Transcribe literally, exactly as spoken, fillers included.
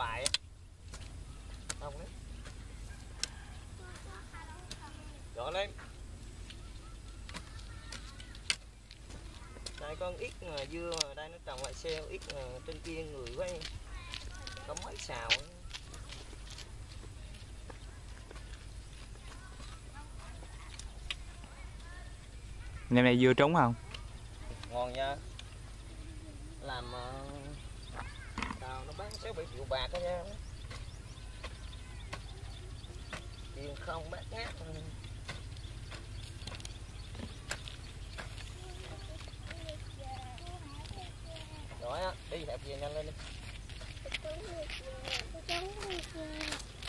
bài á. Không đấy. Rõ lên. Đây con ít mà dưa mà đây nó trồng lại xeo ít mà trên kia người quá. Có mấy xào ấy. Năm nay dưa trúng không? Ngon nha. Làm uh, tao nó bán sáu bảy triệu bạc đó nha. Tiền không bát ngát. Rồi á, đi hẹp về nhanh lên đi.